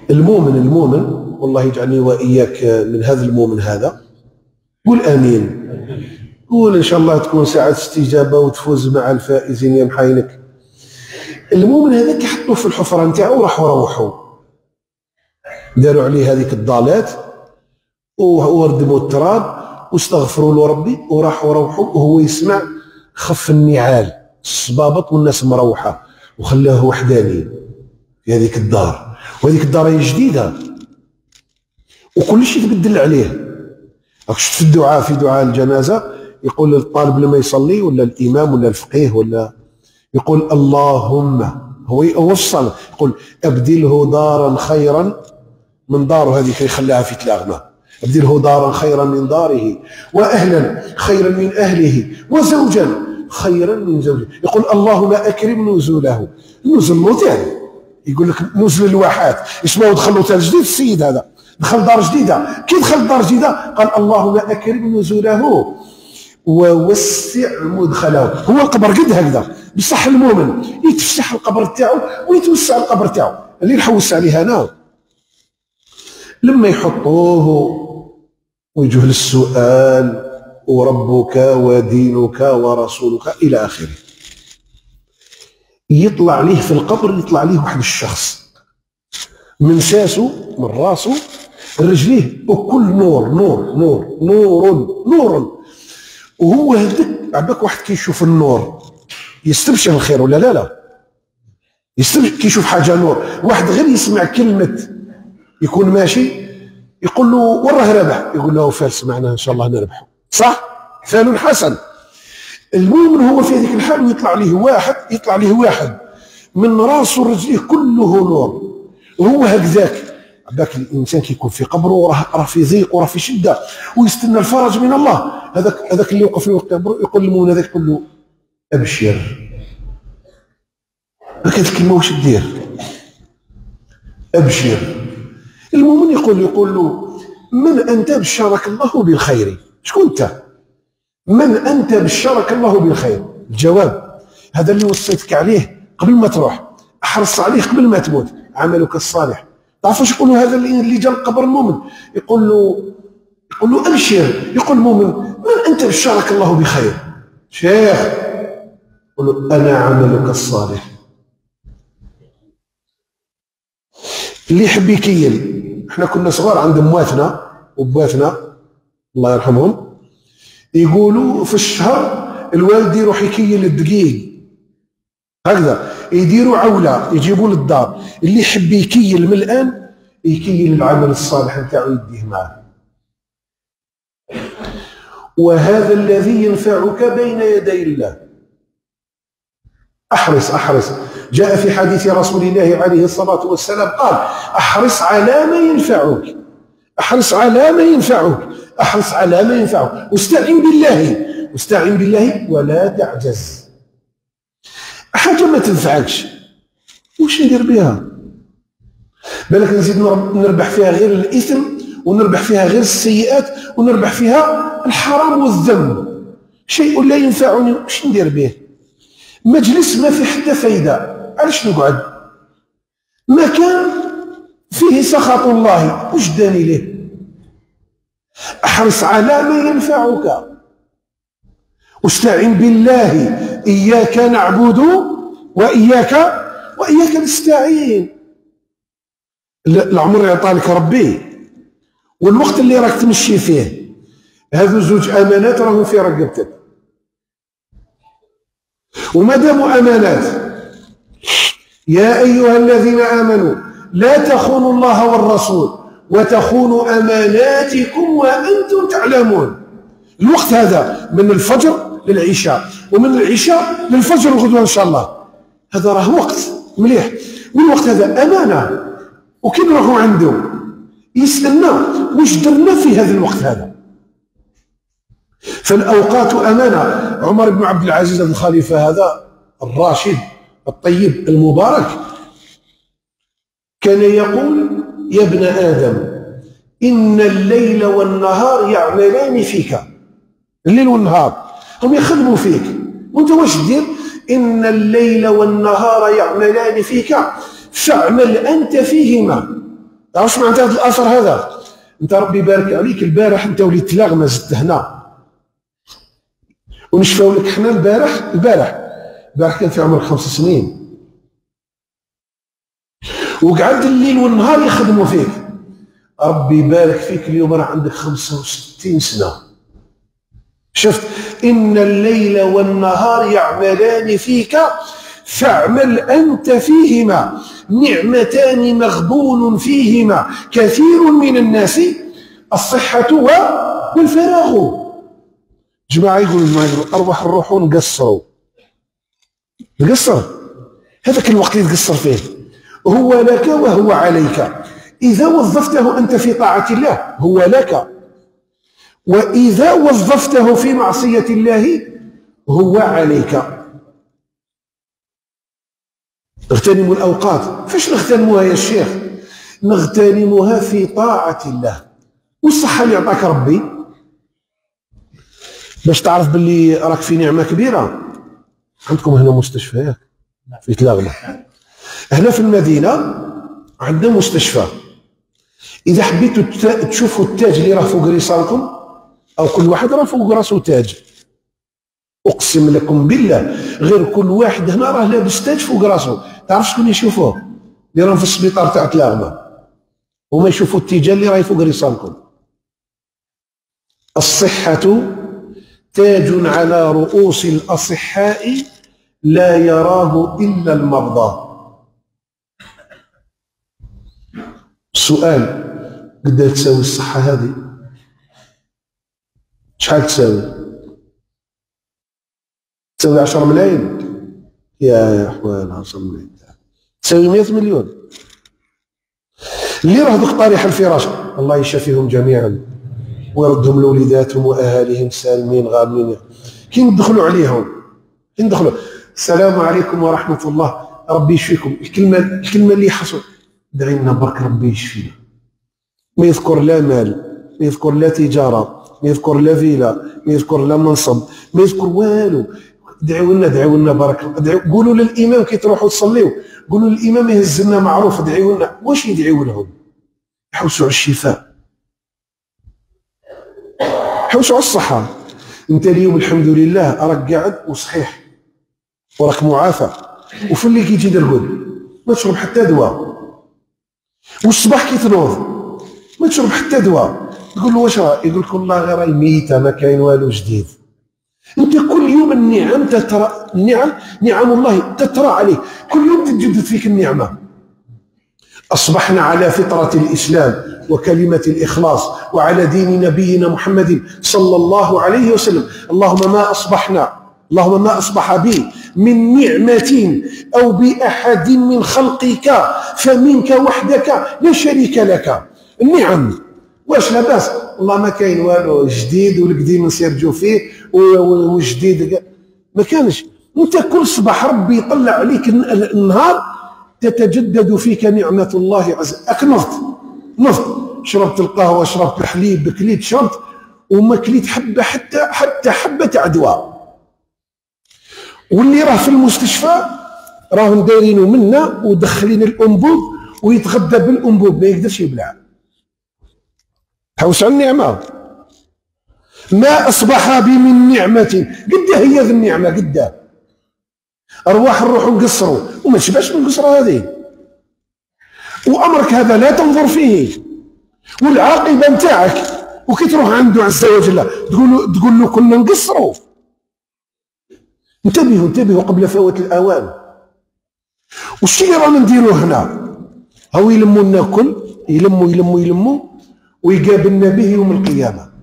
المؤمن والله يجعلني وإياك من هذا المؤمن هذا. قول آمين. قول إن شاء الله تكون ساعة استجابة وتفوز مع الفائزين يا محاينك. المؤمن هذا كيحطوه في الحفرة نتاعو وراحوا روحوا داروا عليه هذيك الضالات وردموا التراب واستغفروا له ربي وراحوا روحوا، وهو يسمع خف النعال الصبابط والناس مروحة وخلاه وحداني في هذيك الدار. وهذيك الدار هي جديدة وكل شيء تبدل عليه. شفت في الدعاء، في دعاء الجنازة يقول الطالب لما يصلي ولا الإمام ولا الفقيه ولا يقول اللهم، هو في الصلاة يقول أبدله دارا خيرا من داره هذيك يخليها في تلاغمة، أبدله دارا خيرا من داره وأهلا خيرا من أهله وزوجا خيرا من زوجه. يقول اللهم أكرم نزوله، نزل موتان يقول لك نزل الواحات اسمه دخل له جديد. السيد هذا دخل دار جديدة، كي دخل دار جديدة قال اللهم أكرم نزوله ووسع مدخله. هو القبر قد هكذا بصح المؤمن يتفسح القبر تاعو ويتوسع القبر تاعو. اللي نحوس عليه انا لما يحطوه ويجوه للسؤال وربك ودينك ورسولك الى اخره، يطلع عليه في القبر، يطلع عليه واحد الشخص من ساسه من راسه رجليه وكل نور نور نور نور نور. وهو هذاك عباك واحد كيشوف النور يستبشر الخير ولا لا يستبشر، كيشوف حاجه نور. واحد غير يسمع كلمه يكون ماشي يقول له وراه رابح، يقول له فارس معنا ان شاء الله نربحه، صح؟ فعل حسن. المؤمن هو في هذيك الحال ويطلع عليه واحد من راسه رجليه كله نور. وهو هكذاك عباك الانسان كيكون في قبره راه في ضيق وراه في شده ويستنى الفرج من الله. هذاك اللي يوقف له قبره يقول للمؤمن هذاك يقول له ابشر. هكذا الكلمه واش دير؟ ابشر. المؤمن يقول له من انت بشرك الله بالخير؟ شكون انت؟ من انت بشرك الله بالخير؟ الجواب هذا اللي وصيتك عليه قبل ما تروح، احرص عليه قبل ما تموت، عملك الصالح. تعرف واش يقول له هذا اللي جا لقبر المؤمن؟ يقول له ابشر. يقول المؤمن من انت بشرك الله بخير؟ شيخ. يقول له انا عملك الصالح. اللي يحب يكيل، احنا كنا صغار عند مواتنا وبواتنا الله يرحمهم يقولوا في الشهر الوالد يروح يكيل الدقيق هكذا، يديروا عولة يجيبوا للدار. اللي يحب يكيل من الآن يكيل العمل الصالح نتاعو يديه معه. وهذا الذي ينفعك بين يدي الله. احرص. جاء في حديث رسول الله عليه الصلاة والسلام قال احرص على ما ينفعك، احرص على ما ينفعك، احرص على ما ينفعك، واستعن بالله ولا تعجز. حاجة ما تنفعكش واش ندير بها؟ بالك نزيد نربح فيها غير الإثم ونربح فيها غير السيئات ونربح فيها الحرام والذنب. شيء لا ينفعني واش ندير به؟ مجلس ما فيه حتى فايدة، علاش نقعد؟ مكان فيه سخط الله واش داني ليه؟ احرص على ما ينفعك واستعن بالله، إياك نعبد وإياك نستعين. العمر يعطانك ربي والوقت اللي راك تمشي فيه، هذو زوج أمانات راهم في رقبتك، وما داموا أمانات يا أيها الذين آمنوا لا تخونوا الله والرسول وتخونوا أماناتكم وأنتم تعلمون. الوقت هذا من الفجر للعشاء ومن العشاء للفجر الغدوة إن شاء الله، هذا راه وقت مليح، والوقت هذا أمانة. وكي نروحوا عنده يسألنا واش درنا في هذا الوقت هذا. فالأوقات أمانة. عمر بن عبد العزيز الخليفة هذا الراشد الطيب المبارك كان يقول يا ابن آدم إن الليل والنهار يعملان فيك. الليل والنهار هم يخدموا فيك وانت واش دير؟ إن الليل والنهار يعملان فيك فاعمل أنت فيهما تعرف معناتها هذا الاثر هذا؟ انت ربي يبارك عليك، البارح انت وليت تلاغمه زدت هنا ونشفاو لك حنا البارح كان في عمرك 5 سنين وقعد الليل والنهار يخدموا فيك. ربي يبارك فيك اليوم راه عندك 65 سنه. شفت؟ ان الليل والنهار يعملان فيك فاعمل انت فيهما نعمتان مغبون فيهما كثير من الناس الصحه والفراغ. جماعه يقولوا ارواح الروح نقصروا، نقصر هذاك الوقت اللي تقصر فيه هو لك وهو عليك. إذا وظفته أنت في طاعة الله هو لك، وإذا وظفته في معصية الله هو عليك. اغتنموا الأوقات. فاش نغتنموها يا الشيخ؟ نغتنموها في طاعة الله. والصحة اللي أعطاك ربي باش تعرف باللي راك في نعمة كبيرة. عندكم هنا مستشفى في تلاغمة، هنا في المدينة عندنا مستشفى. إذا حبيتوا تشوفوا التاج اللي راه فوق رسالكم، أو كل واحد راه فوق راسه تاج، أقسم لكم بالله غير كل واحد هنا راه لابس تاج فوق راسه. تعرف شكون يشوفوه؟ اللي راهم في السبيطار تاع تلاغمة، وما يشوفوا التيجان اللي راهي فوق رسالكم. الصحة تاج على رؤوس الأصحاء لا يراه إلا المرضى. السؤال، قد تساوي الصحة هذه؟ شحال تساوي؟ تساوي 10 ملايين؟ يا حوال 10 ملايين تساوي 100 مليون. اللي راه دوك طريح الفراش الله يشافيهم جميعا ويردهم لوليداتهم واهاليهم سالمين غانمين. كي ندخلوا عليهم ندخلوا السلام عليكم ورحمه الله ربي يشفيكم، الكلمه اللي يحصل دعي لنا برك ربي يشفينا. ما يذكر لا مال، ما يذكر لا تجاره، ما يذكر لا فيلا، ما يذكر لا منصب، ما يذكر والو. دعوا لنا بارك الله. قولوا للامام كي تروحوا تصليوا قولوا للامام يهز لنا معروف، ادعوا لنا. واش يدعوا لهم؟ يحوسوا على الشفاء، يحوسوا على الصحه. انت اليوم الحمد لله راك قاعد وصحيح وراك معافى، وفي اللي كي تجي ترقد ما تشرب حتى دواء، والصباح كي تنوض ما تشرب حتى دواء. تقول له واش راه؟ يقول لك والله غير راهي ميته ما كاين والو جديد. انت كل يوم النعم تترى، نعم الله تترى عليك، كل يوم تتجدد فيك النعمه. اصبحنا على فطره الاسلام وكلمه الاخلاص وعلى دين نبينا محمد صلى الله عليه وسلم. اللهم ما اصبح بي من نعمه او باحد من خلقك فمنك وحدك لا شريك لك. النعم واش لاباس؟ والله ما كاين والو جديد والقديم نسيرجو فيه والجديد ما كانش. انت كل صباح ربي يطلع عليك النهار تتجدد فيك نعمه الله عز وجل. نفط شربت القهوه، شربت الحليب، كليت شربت وما كليت حبه حتى حبه تاع دواء. واللي راه في المستشفى راهم دايرينه منا ودخلين الانبوب ويتغذى بالانبوب ما يقدرش يبلع. حوس على النعمه. ما اصبح بي من نعمه قد هي ذي النعمه قد ارواح الروح نقصروا وما تشبعش من القصره هذه. وامرك هذا لا تنظر فيه، والعاقبه نتاعك وكي تروح عنده عز وجل تقول له كنا نقصروا. انتبهوا قبل فوات الاوان. والشي اللي رانا نديروه هنا هو يلموا لنا كل يلموا ويقابلنا به يوم القيامه.